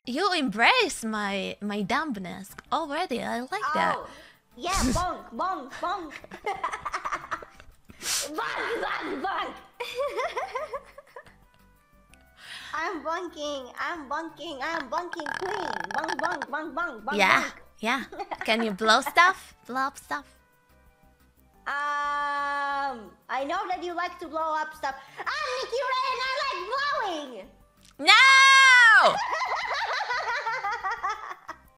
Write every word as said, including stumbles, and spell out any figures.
You embrace my my dumbness already. I like oh, that. Yeah, bonk, bonk, bonk. bonk, bonk, bonk. I'm bonking. I'm bonking. I'm bonking queen. Bonk, bonk, bonk, bonk, bonk. Yeah, bonk. yeah. Can you blow stuff? Blow up stuff? Um, I know that you like to blow up stuff. I'm Nikki Ray and I like blowing. No!